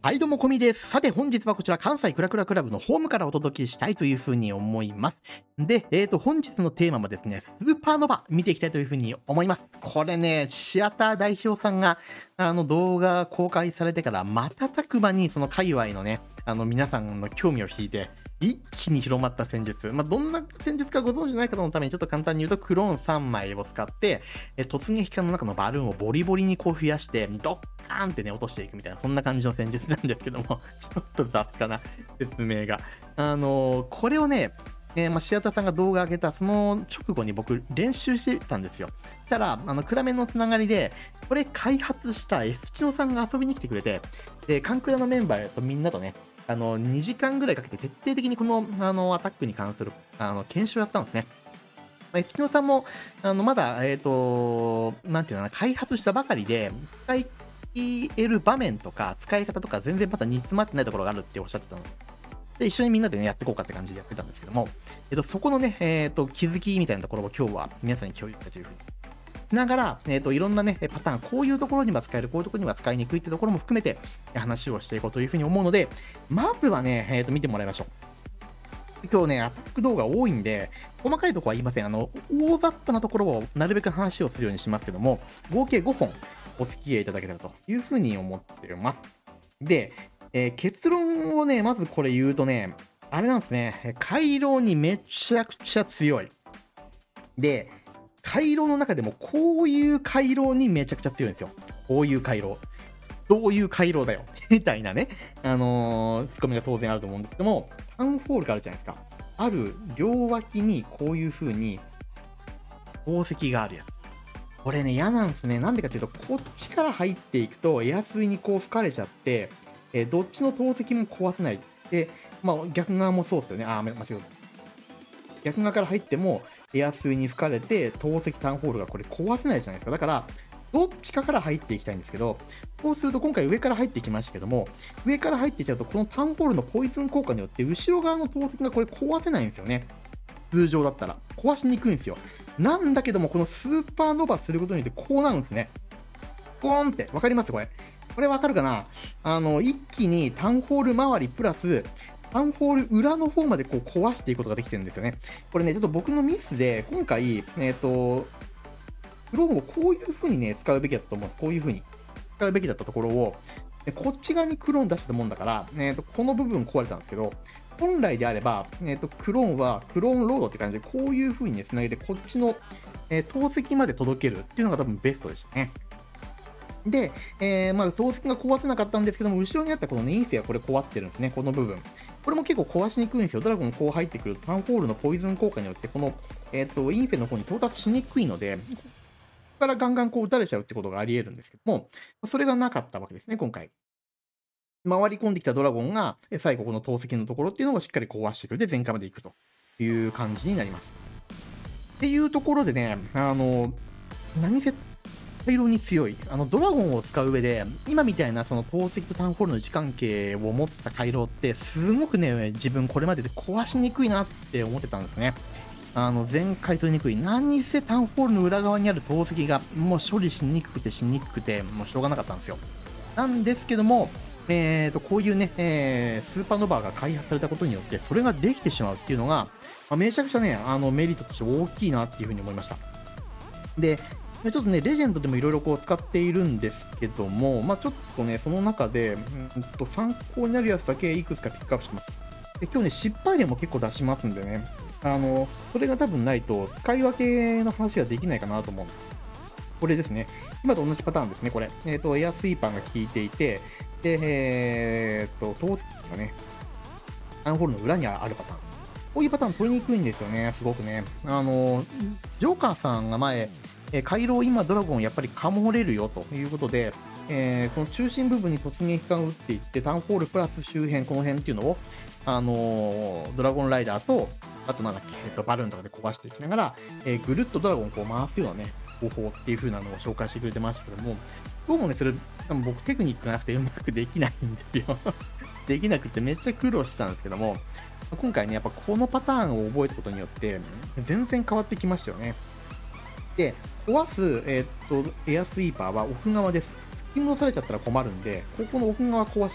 はい、どうも、こみです。さて、本日はこちら、関西クラクラクラブのホームからお届けしたいというふうに思います。で、本日のテーマもですね、スーパーノヴァ見ていきたいというふうに思います。これね、シアター代表さんが、動画公開されてから、瞬く間にその界隈のね、皆さんの興味を引いて、一気に広まった戦術。どんな戦術かご存知ない方のためにちょっと簡単に言うと、クローン3枚を使って、突撃艦の中のバルーンをボリボリにこう増やして、ドッカーンってね、落としていくみたいな、そんな感じの戦術なんですけども、ちょっと雑かな、説明が。これをね、シアターさんが動画上げたその直後に僕練習してたんですよ。そしたら、暗めのつながりで、これ開発した F チノさんが遊びに来てくれて、で、カンクラのメンバーとみんなとね、2時間ぐらいかけて徹底的にこの、アタックに関する、検証をやったんですね。F チノさんも、まだ、なんていうのかな、開発したばかりで、使える場面とか、使い方とか、全然まだ煮詰まってないところがあるっておっしゃってたので、一緒にみんなでね、やっていこうかって感じでやってたんですけども、そこのね、気づきみたいなところを今日は皆さんに共有したというふうにしながら、いろんなね、パターン、こういうところには使える、こういうところには使いにくいってところも含めて話をしていこうというふうに思うので、まずはね、見てもらいましょう。今日ね、アタック動画多いんで、細かいところは言いません。大雑把なところをなるべく話をするようにしますけども、合計5本お付き合いいただけたらというふうに思っています。で、結論をね、まずこれ言うとね、あれなんですね、回廊にめちゃくちゃ強い。で、回廊の中でもこういう回廊にめちゃくちゃ強いんですよ。こういう回廊。どういう回廊だよみたいなね、ツッコミが当然あると思うんですけども、タウンホールがあるじゃないですか。ある両脇にこういう風に宝石があるやつ。これね、嫌なんですね。なんでかっていうと、こっちから入っていくと、エアスイにこう吹かれちゃって、どっちの宝石も壊せない。で、逆側もそうですよね。間違えた。逆側から入っても、エアスイに吹かれて、宝石タウンホールがこれ壊せないじゃないですか。だから、どっちかから入っていきたいんですけど、そうすると今回上から入ってきましたけども、上から入っていっちゃうと、このタウンホールのポイズン効果によって、後ろ側の宝石がこれ壊せないんですよね。通常だったら。壊しにくいんですよ。なんだけども、このスーパーノヴァすることによってこうなるんですね。ポーンって、わかりますこれ。これわかるかな一気にタウンホール周りプラス、タウンホール裏の方までこう壊していくことができてるんですよね。これね、ちょっと僕のミスで、今回、クローンをこういう風にね、使うべきだったと思う。こういう風に使うべきだったところを、こっち側にクローン出したもんだから、この部分壊れたんですけど、本来であれば、クローンはクローンロードって感じで、こういう風にね、繋げて、こっちの、透析まで届けるっていうのが多分ベストでしたね。で、透析が壊せなかったんですけども、後ろにあったこのね、インフェはこれ壊ってるんですね、この部分。これも結構壊しにくいんですよ。ドラゴンこう入ってくるタウンホールのポイズン効果によって、この、インフェの方に到達しにくいので、からガンガンこう撃たれちゃうってことがあり得るんですけども、それがなかったわけですね、今回。回り込んできたドラゴンが、最後この投石のところっていうのをしっかり壊してくれて、全開まで行くという感じになります。っていうところでね、何せ回廊に強い、ドラゴンを使う上で、今みたいなその投石とタウンホールの位置関係を持った回廊って、すごくね、自分これまでで壊しにくいなって思ってたんですね。全回取りにくい。何せタウンホールの裏側にある投石がもう処理しにくくて、もうしょうがなかったんですよ。なんですけども、こういうね、スーパーノヴァが開発されたことによって、それができてしまうっていうのが、めちゃくちゃね、メリットとして大きいなっていうふうに思いました。で、ちょっとね、レジェンドでもいろいろこう使っているんですけども、ちょっとね、その中で、参考になるやつだけいくつかピックアップします。で、今日ね、失敗例も結構出しますんでね、それが多分ないと、使い分けの話ができないかなと思う。これですね。今と同じパターンですね、これ。エアスイーパーが効いていて、で、投石がね、タウンホールの裏にあるパターン。こういうパターン取りにくいんですよね、すごくね。ジョーカーさんが前、回廊今ドラゴンやっぱりかもれるよということで、この中心部分に突撃艦を撃っていって、タウンホールプラス周辺、この辺っていうのを、ドラゴンライダーと、あとなんだっけ、バルーンとかで壊していきながら、ぐるっとドラゴンをこう回すようなね、方法っていう風なのを紹介してくれてましたけども、どうもね、それ、多分僕テクニックがなくてうまくできないんですよ。できなくてめっちゃ苦労したんですけども、今回ね、やっぱこのパターンを覚えたことによって、全然変わってきましたよね。で、壊す、エアスイーパーは奥側です。引き戻されちゃったら困るんで、ここの奥側壊してきます。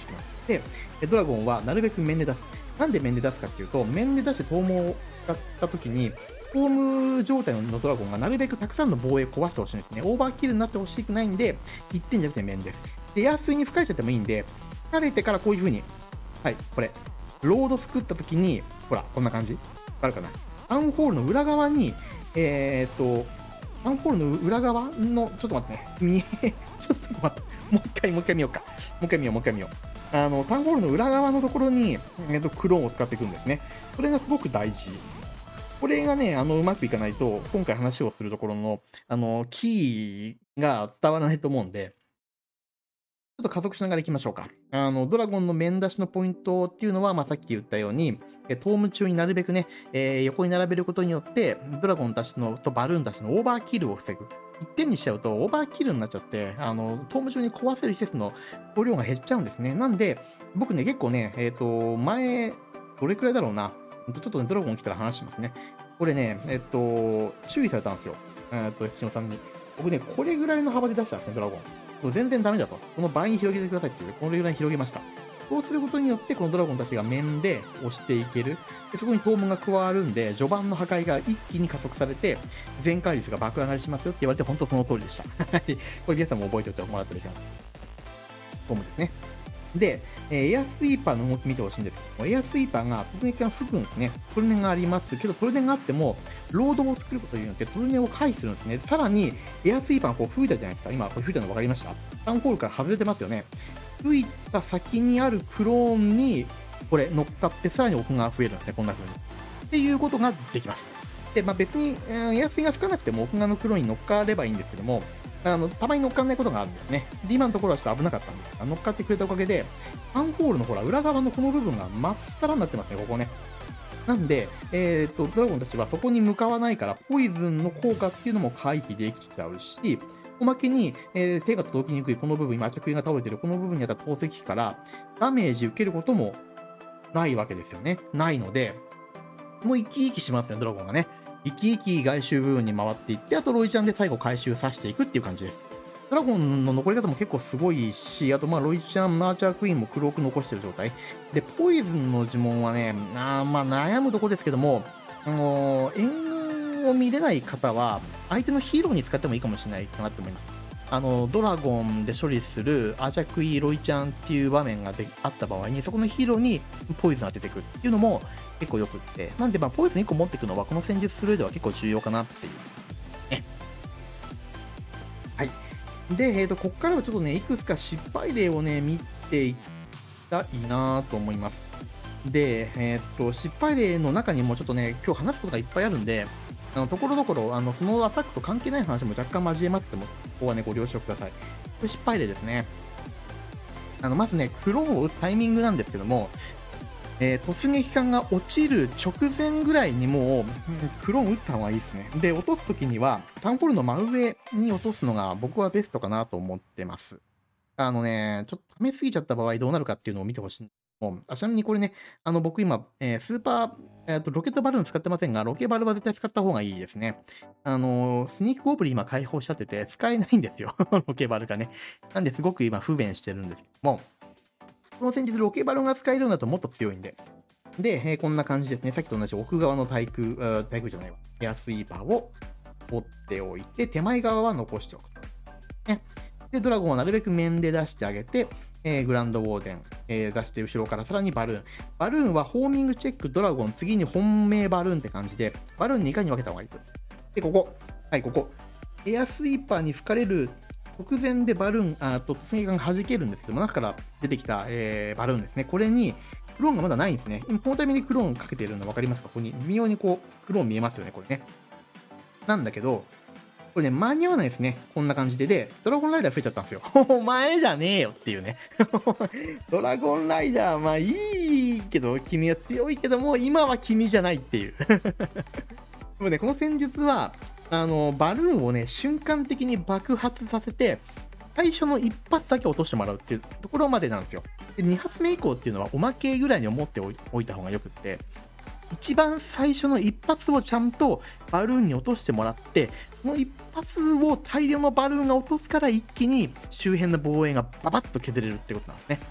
で、ドラゴンはなるべく面で出す。なんで面で出すかっていうと、面で出して遠毛を使った時に、ホーム状態のドラゴンがなるべくたくさんの防衛壊してほしいんですね。オーバーキルになってほしくないんで、1点じゃなくて面です。で、エアスイに吹かれちゃってもいいんで、吹かれてからこういう風に、はい、これ、ロード作った時に、ほら、こんな感じ。わかるかな。タウンホールの裏側に、タウンホールの裏側の、ちょっと待ってね。ちょっと待って。もう一回見ようか。もう一回見よう。タウンホールの裏側のところに、クローンを使っていくんですね。それがすごく大事。これがね、うまくいかないと、今回話をするところの、キーが伝わらないと思うんで、ちょっと加速しながらいきましょうか。ドラゴンの面出しのポイントっていうのは、さっき言ったように、トーム中になるべくね、横に並べることによって、ドラゴンたちのとバルーンたちのオーバーキルを防ぐ。1点にしちゃうとオーバーキルになっちゃって、トーム中に壊せる施設の容量が減っちゃうんですね。なんで、僕ね、結構ね、前、どれくらいだろうな。ちょっとね、ドラゴン来たら話しますね。これね、注意されたんですよ。S チさんに。僕ね、これぐらいの幅で出したんですね、ドラゴン。全然ダメだと。この倍に広げてくださいっていう、これぐらいに広げました。そうすることによって、このドラゴンたちが面で押していける。でそこにトームが加わるんで、序盤の破壊が一気に加速されて、全開率が爆上がりしますよって言われて、本当その通りでした。これ皆さんも覚えておいてもらってるかな。トームですね。で、エアスイーパーの動き見てほしいんですけども、エアスイーパーが突撃が吹くんですね。トルネがありますけど、トルネがあっても、ロードを作ることによってトルネを回避するんですね。さらに、エアスイーパーがこう吹いたじゃないですか。今、これ吹いたの分かりました？タウンホールから外れてますよね。吹いた先にあるクローンに、これ乗っかって、さらに奥が増えるんですね。こんな風に。っていうことができます。で、別に、エアスイが吹かなくても奥側のクローンに乗っかればいいんですけども、たまに乗っかんないことがあるんですね。で、今のところはちょっと危なかったんですが、乗っかってくれたおかげで、タウンホールのほら、裏側のこの部分がまっさらになってますね、ここね。なんで、ドラゴンたちはそこに向かわないから、ポイズンの効果っていうのも回避できちゃうし、おまけに、手が届きにくいこの部分、今、着衣が倒れてるこの部分にあった投石機からダメージ受けることもないわけですよね。ないので、もう生き生きしますね、ドラゴンがね。生き生き外周部分に回っていって、あとロイちゃんで最後回収させていくっていう感じです。ドラゴンの残り方も結構すごいし、あとロイちゃん、ナーチャークイーンも黒く残してる状態。で、ポイズンの呪文はね、悩むとこですけども、援軍を見れない方は、相手のヒーローに使ってもいいかもしれないかなって思います。ドラゴンで処理するアーチャークイーロイちゃんっていう場面があった場合に、そこのヒーローにポイズン当てていくっていうのも結構よくって、なんでポイズン1個持っていくのはこの戦術する上では結構重要かなっていう。ね。はい。で、ここからはちょっとね、いくつか失敗例をね、見ていったらいいなと思います。で、失敗例の中にもちょっとね、今日話すことがいっぱいあるんで、ところどころ、そのアタックと関係ない話も若干交えますけども、ここはね、ご了承ください。これ失敗例ですね。まずね、クローンを打つタイミングなんですけども、突撃艦が落ちる直前ぐらいにもう、クローン打った方がいいですね。で、落とすときには、タウンホールの真上に落とすのが僕はベストかなと思ってます。ちょっと溜めすぎちゃった場合どうなるかっていうのを見てほしい。ちなみにこれね、僕今、スーパー、ロケットバルーン使ってませんが、ロケバルは絶対使った方がいいですね。スニークゴブリン今開放しちゃってて使えないんですよ。ロケバルがね。なんですごく今不便してるんですけども、この戦術ロケバルが使えるようになるともっと強いんで。で、こんな感じですね。さっきと同じ奥側の対空じゃないわ。エアスイーパーを折っておいて、手前側は残しておくと。ね。で、ドラゴンはなるべく面で出してあげて、グランドウォーデン、出して後ろからさらにバルーン。バルーンはホーミングチェック、ドラゴン、次に本命バルーンって感じで、バルーン2回に分けた方がいいと。で、ここ。はい、ここ。エアスイーパーに吹かれる直前でバルーン、突撃艦が弾けるんですけども、中から出てきた、バルーンですね。これに、クローンがまだないんですね。今このタイミングでクローンかけてるの分かりますか？ここに、微妙にこう、クローン見えますよね、これね。なんだけど、これね、間に合わないですね。こんな感じで。で、ドラゴンライダー増えちゃったんですよ。お前じゃねえよっていうね。ドラゴンライダー、いいけど、君は強いけども、今は君じゃないっていう。でもね、この戦術は、バルーンをね、瞬間的に爆発させて、最初の1発だけ落としてもらうっていうところまでなんですよ。で、2発目以降っていうのはおまけぐらいに思っておいた方がよくって、一番最初の一発をちゃんとバルーンに落としてもらって、その一発を大量のバルーンが落とすから一気に周辺の防衛がババッと削れるってことなんですね。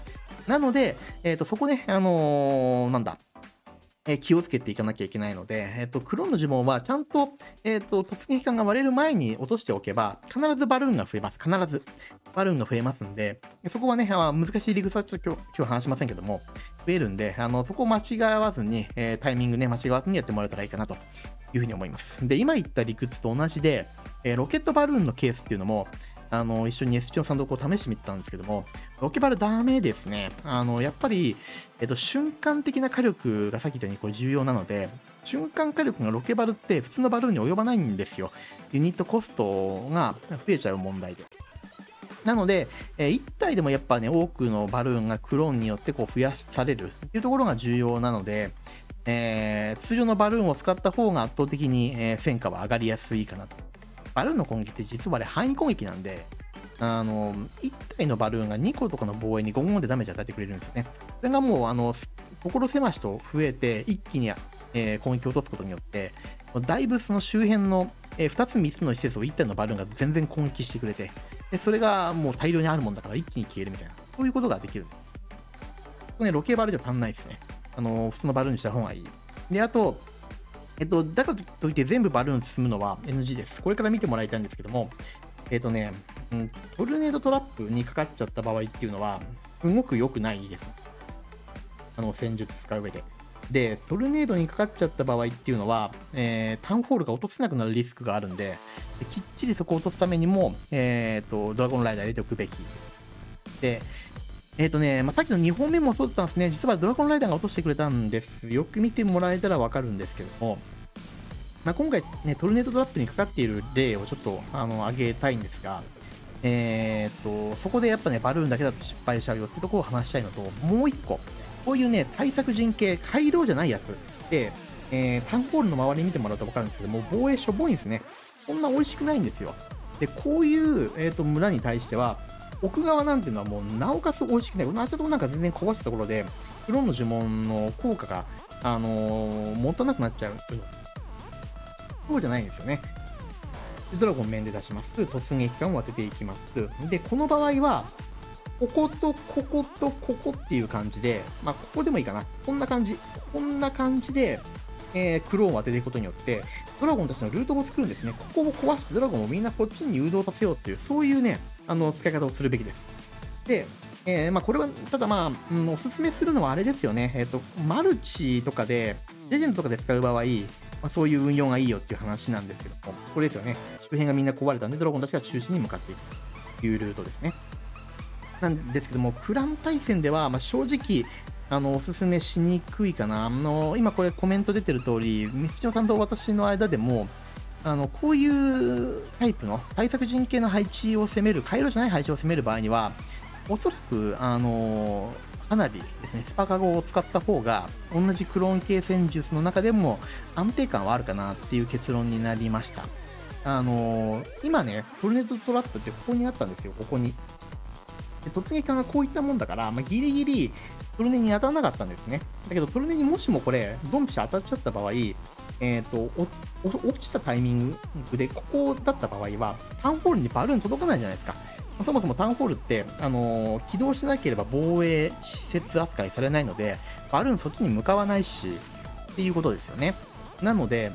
なので、そこね、なんだ、気をつけていかなきゃいけないので、クローンの呪文はちゃんと、突撃艦が割れる前に落としておけば、必ずバルーンが増えます。必ず。バルーンが増えますんで、そこはね、難しい理屈はちょっと今日話しませんけども、増えるんで、そこを間違わずに、タイミングね、間違わずにやってもらえたらいいかなというふうに思います。で、今言った理屈と同じで、ロケットバルーンのケースっていうのも、一緒に S チョンさんとこう試してみたんですけども、ロケバルダメですね。やっぱり、瞬間的な火力がさっき言ったようにこれ重要なので、瞬間火力がロケバルって普通のバルーンに及ばないんですよ。ユニットコストが増えちゃう問題で。なので、1体でもやっぱね、多くのバルーンがクローンによってこう増やされるっていうところが重要なので、通常のバルーンを使った方が圧倒的に、戦果は上がりやすいかなと。バルーンの攻撃って実はあれ範囲攻撃なんで、1体のバルーンが2個とかの防衛にゴンゴンでダメージ与えてくれるんですよね。それがもう、所狭しと増えて、一気に、攻撃を落とすことによって、だいぶその周辺の、2つ3つの施設を1体のバルーンが全然攻撃してくれて、でそれがもう大量にあるもんだから一気に消えるみたいな、そういうことができる。これね、ロケバルじゃ足んないですね。普通のバルーンにした方がいい。で、あと、だからといって全部バルーン積むのは NG です。これから見てもらいたいんですけども、トルネードトラップにかかっちゃった場合っていうのは、すごく良くないです。戦術使う上で。で、トルネードにかかっちゃった場合っていうのは、タウンホールが落とせなくなるリスクがあるんで、きっちりそこを落とすためにも、ドラゴンライダー入れておくべき。で、さっきの2本目もそうだったんですね。実はドラゴンライダーが落としてくれたんです。よく見てもらえたらわかるんですけども、今回ね、トルネードトラップにかかっている例をちょっと挙げたいんですが、そこでやっぱね、バルーンだけだと失敗しちゃうよってところを話したいのと、もう一個、こういうね、対策陣形、回廊じゃないやつで、タウンホールの周り見てもらうと分かるんですけども、防衛しょぼいんですね。そんな美味しくないんですよ。で、こういう、村に対しては、奥側なんていうのはもう、なおかつ美味しくない。あちょっとなんか全然壊したところで、クローンの呪文の効果が、持たなくなっちゃう。そうじゃないんですよね。でドラゴン面で出します。突撃艦を当てていきます。で、この場合は、こことこことここっていう感じで、ここでもいいかな。こんな感じ。こんな感じで、クローンを当てていくことによって、ドラゴンたちのルートを作るんですね。ここを壊してドラゴンをみんなこっちに誘導させようっていう、そういうね、使い方をするべきです。で、これは、ただおすすめするのはあれですよね。マルチとかで、レジェンドとかで使う場合、そういう運用がいいよっていう話なんですけども、これですよね。周辺がみんな壊れたんで、ドラゴンたちが中心に向かっていくというルートですね。なんですけども、クラン対戦では、正直、おすすめしにくいかな。今これコメント出てる通り、ミスチョさんと私の間でも、こういうタイプの対策陣形の配置を攻める、回路じゃない配置を攻める場合には、おそらく、花火ですね、スパカゴを使った方が、同じクローン系戦術の中でも安定感はあるかなっていう結論になりました。今ね、トルネードトラップってここにあったんですよ、ここに。で突撃艦がこういったもんだから、ギリギリトルネに当たらなかったんですね。だけど、トルネにもしもこれ、ドンピシャ当たっちゃった場合、落ちたタイミングで、ここだった場合は、タウンホールにバルーン届かないじゃないですか。そもそもタウンホールって、起動しなければ防衛施設扱いされないので、バルーンそっちに向かわないし、っていうことですよね。なので、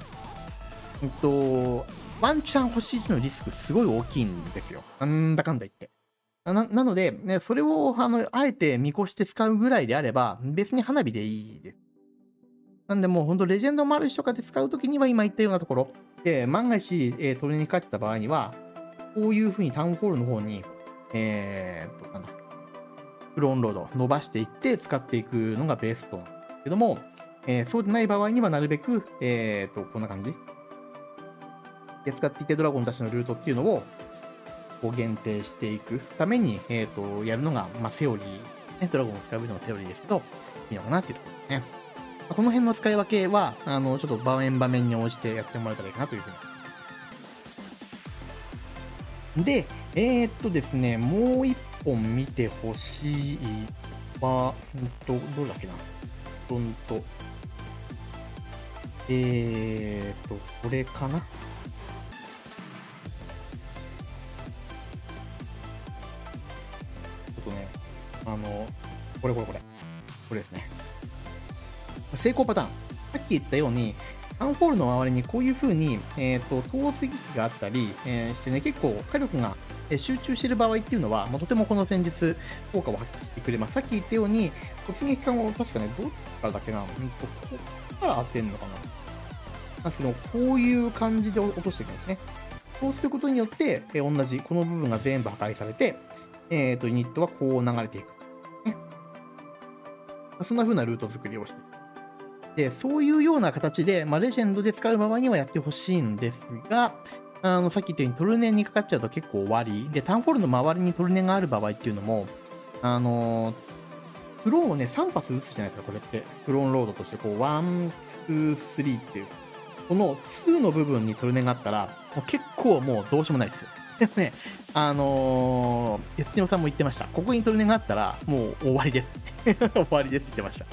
ワンチャン星1のリスクすごい大きいんですよ。なんだかんだ言って。なので、ね、それをあえて見越して使うぐらいであれば、別に花火でいいです。なんでもう本当レジェンドマルチとかで使うときには今言ったようなところで、万が一、トルネにかかってた場合には、こういう風にタウンホールの方に、クローンロード伸ばしていって使っていくのがベストなんですけども、そうでない場合にはなるべく、こんな感じで使っていってドラゴンたちのルートっていうのをこう限定していくために、やるのが、セオリー、ね、ドラゴンを使う上でのセオリーですけど、いいのかなっていうところですね。この辺の使い分けは、ちょっと場面場面に応じてやってもらえたらいいかなというふうに。で、ですね、もう一本見てほしいは、どれだっけな。これかな。 これですね。成功パターン。さっき言ったように、タウンホールの周りにこういう風に、投石機があったり、してね、結構火力が集中している場合っていうのは、とてもこの戦術効果を発揮してくれます。さっき言ったように、突撃艦を確かね、どっからだっけな、ここから当てんのかな。なんですけど、こういう感じで落としていくんですね。そうすることによって、同じ、この部分が全部破壊されて、ユニットはこう流れていく。ね、そんな風なルート作りをしていく。で、そういうような形で、レジェンドで使う場合にはやってほしいんですが、さっき言ったようにトルネにかかっちゃうと結構終わり。で、タウンホールの周りにトルネがある場合っていうのも、クローンをね、3発撃つじゃないですか、これって。クローンロードとして、こう、1、2、3っていう。この2の部分にトルネがあったら、もう結構もうどうしようもないですよ。でもね、S さんも言ってました。ここにトルネがあったら、もう終わりです。終わりですって言ってました。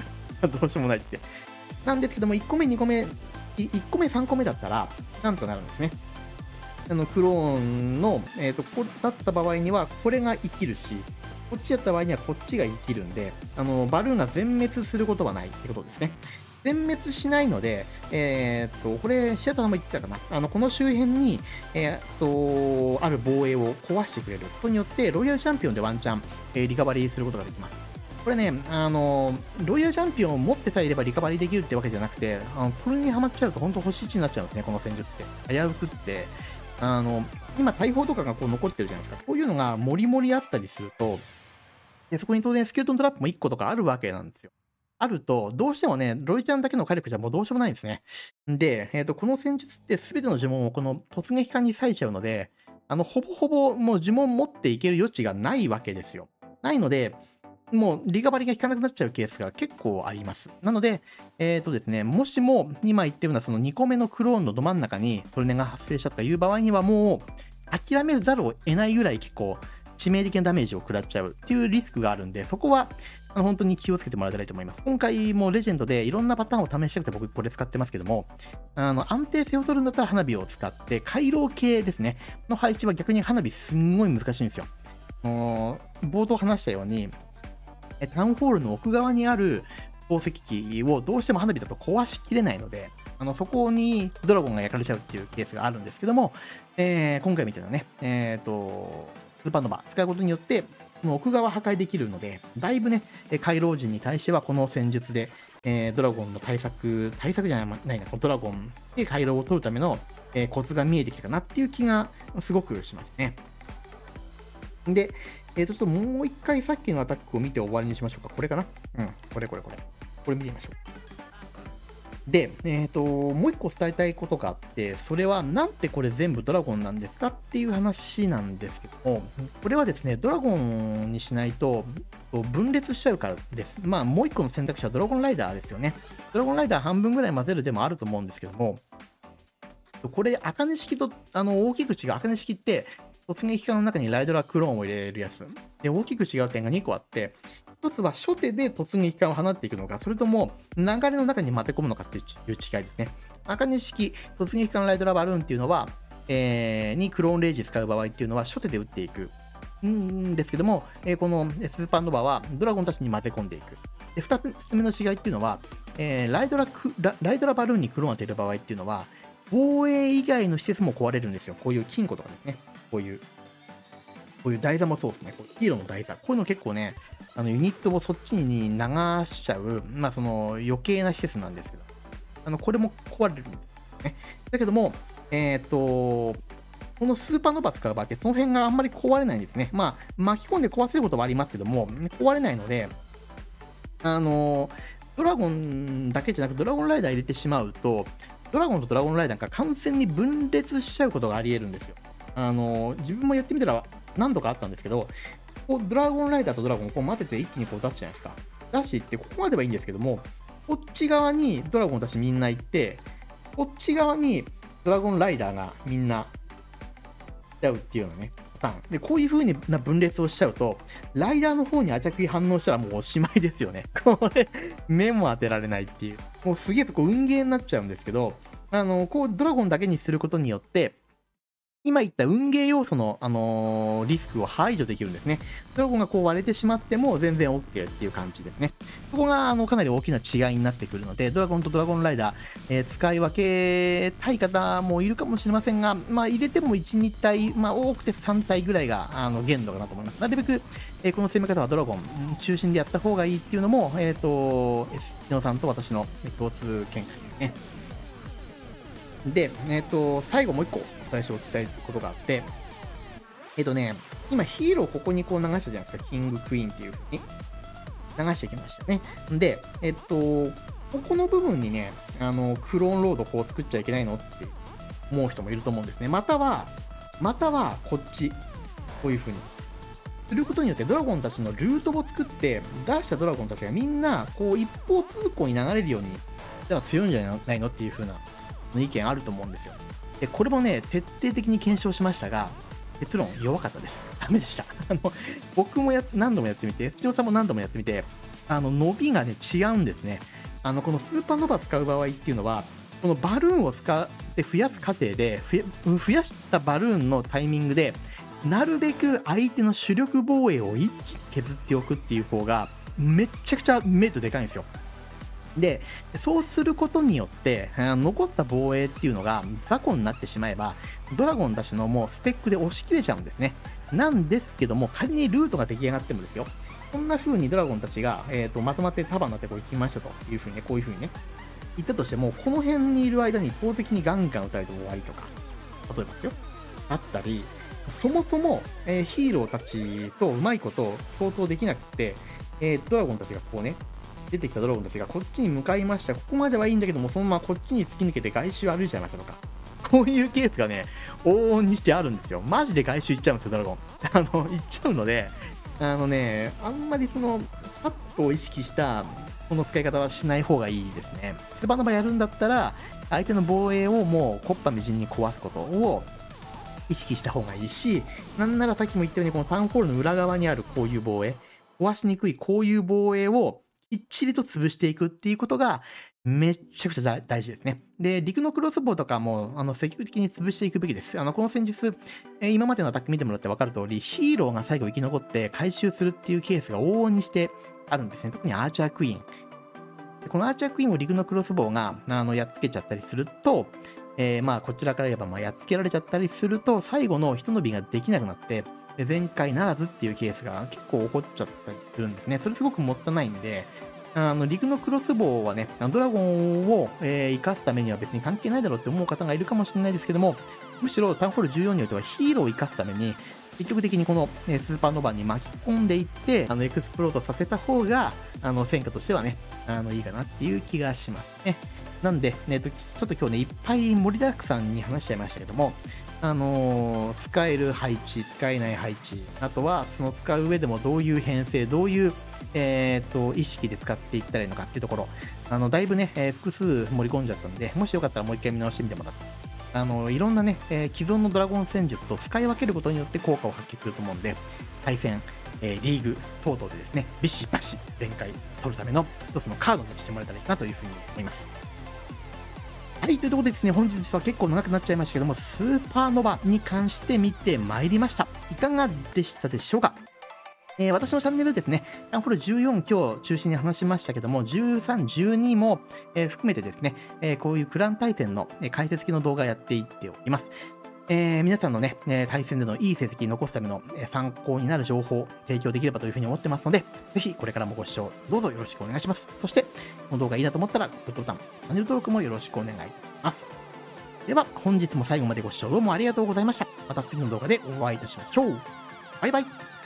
どうしようもないって。なんですけども、1個目、2個目、1個目、3個目だったら、なんとなるんですね。クローンの、ここだった場合には、これが生きるし、こっちだった場合にはこっちが生きるんで、バルーンが全滅することはないってことですね。全滅しないので、これ、シアターさんも言ってたかな。この周辺に、ある防衛を壊してくれることによって、ロイヤルチャンピオンでワンチャン、リカバリーすることができます。これね、ロイヤルチャンピオンを持ってさえいればリカバリーできるってわけじゃなくて、トルにはまっちゃうと本当星1になっちゃうんですね、この戦術って。危うくって、今、大砲とかがこう残ってるじゃないですか。こういうのがもりもりあったりすると、でそこに当然スケルトントラップも1個とかあるわけなんですよ。あると、どうしてもね、ロイちゃんだけの火力じゃもうどうしようもないんですね。で、この戦術って全ての呪文をこの突撃艦に割いちゃうので、ほぼほぼもう呪文持っていける余地がないわけですよ。ないので、もうリカバリが効かなくなっちゃうケースが結構あります。なので、ですね、もしも今言ったようなその2個目のクローンのど真ん中にトルネが発生したとかいう場合にはもう諦めざるを得ないぐらい結構致命的なダメージを食らっちゃうっていうリスクがあるんで、そこは本当に気をつけてもらいたいと思います。今回もレジェンドでいろんなパターンを試したくて僕これ使ってますけども、安定性を取るんだったら花火を使って、回廊系ですね、の配置は逆に花火すんごい難しいんですよ。冒頭話したように、タウンホールの奥側にある宝石機をどうしても花火だと壊しきれないので、そこにドラゴンが焼かれちゃうっていうケースがあるんですけども、今回みたいなね、スーパーノバ使うことによって、この奥側破壊できるので、だいぶね、回廊陣に対してはこの戦術で、ドラゴンの対策じゃないな、ドラゴンで回廊を取るための、コツが見えてきたかなっていう気がすごくしますね。で、ちょっともう一回さっきのアタックを見て終わりにしましょうか。これかな？うん、これ。これ見てみましょう。で、もう一個伝えたいことがあって、それはなんでこれ全部ドラゴンなんですかっていう話なんですけども、これはですね、ドラゴンにしないと分裂しちゃうからです。もう一個の選択肢はドラゴンライダーですよね。ドラゴンライダー半分ぐらい混ぜる手もあると思うんですけども、これ、茜式と、大きく違う。茜式って、突撃艦の中にライドラクローンを入れるやつ。で、大きく違う点が2個あって、1つは初手で突撃艦を放っていくのか、それとも流れの中に混ぜ込むのかっていう違いですね。茜式突撃艦ライドラバルーンっていうのは、にクローンレイジ使う場合っていうのは初手で撃っていくんですけども、このスーパーノバはドラゴンたちに混ぜ込んでいく。で、2つ目の違いっていうのは、ライドラバルーンにクローンを当てる場合っていうのは、防衛以外の施設も壊れるんですよ。こういう金庫とかですね。こういう台座もそうですね。ヒーローの台座。こういうの結構ね、ユニットをそっちに流しちゃう、その余計な施設なんですけど、これも壊れるんですね。だけども、このスーパーノバ使う場合って、その辺があんまり壊れないんですね。巻き込んで壊せることはありますけども、壊れないので、ドラゴンだけじゃなく、ドラゴンライダー入れてしまうと、ドラゴンとドラゴンライダーが完全に分裂しちゃうことがあり得るんですよ。自分もやってみたら何度かあったんですけど、ドラゴンライダーとドラゴンを混ぜて一気に出すじゃないですか。出していって、ここまではいいんですけども、こっち側にドラゴンたちみんな行って、こっち側にドラゴンライダーがみんなちゃうっていうのね、パターン。で、こういう風な分裂をしちゃうと、ライダーの方にアチャクに反応したらもうおしまいですよね。これ、目も当てられないっていう。もうすげえ運ゲーになっちゃうんですけど、こうドラゴンだけにすることによって、 今言った運ゲー要素の、リスクを排除できるんですね。ドラゴンがこう割れてしまっても全然 OK っていう感じですね。ここがかなり大きな違いになってくるので、ドラゴンとドラゴンライダー、使い分けたい方もいるかもしれませんが、まあ入れても1、2体、まあ多くて3体ぐらいが限度かなと思います。なるべく、この攻め方はドラゴン中心でやった方がいいっていうのも、S 野さんと私の共通見解ですね。で、最後もう一個最初お伝えしたいことがあって、今ヒーローここにこう流したじゃないですか。キングクイーンっていう風に流してきましたね。で、ここの部分にね、クローンロードこう作っちゃいけないのって思う人もいると思うんですね。またはこっち、こういう風に。することによってドラゴンたちのルートを作って、出したドラゴンたちがみんな、こう一方通行に流れるように、だから強いんじゃないのっていう風な意見あると思うんですよ。で、これもね、徹底的に検証しましたが、結論弱かったです。ダメでした。僕も何度もやってみて、土野さんも何度もやってみて、伸びがね、違うんですね。このスーパーノヴァ使う場合っていうのは、このバルーンを使って増やす過程で、増やしたバルーンのタイミングで、なるべく相手の主力防衛を一気に削っておくっていう方が、めっちゃくちゃメリットでかいんですよ。で、そうすることによって、残った防衛っていうのが雑魚になってしまえば、ドラゴンたちのもうスペックで押し切れちゃうんですね。なんですけども、仮にルートが出来上がってもですよ、こんな風にドラゴンたちが、まとまって束になってこう行きましたという風にね、こういう風にね、言ったとしても、この辺にいる間に一方的にガンガン撃たれて終わりとか、例えばですよ、あったり、そもそも、ヒーローたちとうまいこと共闘できなくて、ドラゴンたちがこうね、出てきたドラゴンたちがこっちに向かいました。ここまではいいんだけども、そのままこっちに突き抜けて外周歩いちゃいましたとか。こういうケースがね、往々にしてあるんですよ。マジで外周行っちゃうんですよ、ドラゴン。行っちゃうので、あんまりその、パットを意識した、この使い方はしない方がいいですね。スバノバやるんだったら、相手の防衛をもう、木っ端みじんに壊すことを意識した方がいいし、なんならさっきも言ったように、このタウンホールの裏側にあるこういう防衛、壊しにくいこういう防衛を、きっちりと潰していくっていうことがめっちゃくちゃ大事ですね。で、陸のクロスボウとかも積極的に潰していくべきです。この戦術、今までのアタック見てもらって分かる通り、ヒーローが最後生き残って回収するっていうケースが往々にしてあるんですね。特にアーチャークイーン。でこのアーチャークイーンを陸のクロスボウがやっつけちゃったりすると、まあこちらから言えばやっつけられちゃったりすると、最後の一伸びができなくなって、全開ならずっていうケースが結構起こっちゃったりするんですね。それすごくもったいないんで、陸のクロスボウはね、ドラゴンを、生かすためには別に関係ないだろうって思う方がいるかもしれないですけども、むしろタウンホール14においてはヒーローを生かすために、積極的にこの、スーパーノヴァに巻き込んでいって、エクスプロートさせた方が、戦果としてはね、いいかなっていう気がしますね。なんで、ちょっと今日ね、いっぱい盛りだくさんに話しちゃいましたけども、使える配置、使えない配置、あとはその使う上でもどういう編成、どういう意識で使っていったらいいのかっていうところ、だいぶね、複数盛り込んじゃったんで、もしよかったらもう一回見直してみてもらって、いろんなね、既存のドラゴン戦術と使い分けることによって効果を発揮すると思うんで、対戦、リーグ等々でですね、ビシバシ全開取るための一つのカードにしてもらえたらいいかなというふうに思います。はい、というところでですね、本日は結構長くなっちゃいましたけども、スーパーノヴァに関して見てまいりました。いかがでしたでしょうか？私のチャンネルですね、タウンホール14今日中心に話しましたけども、13、12も、含めてですね、こういうクラン対戦の解説付きの動画やっていっております。皆さんのね、対戦でのいい成績残すための参考になる情報を提供できればというふうに思ってますので、ぜひこれからもご視聴どうぞよろしくお願いします。そして、この動画いいなと思ったら、グッドボタン、チャンネル登録もよろしくお願いします。では、本日も最後までご視聴どうもありがとうございました。また次の動画でお会いいたしましょう。バイバイ。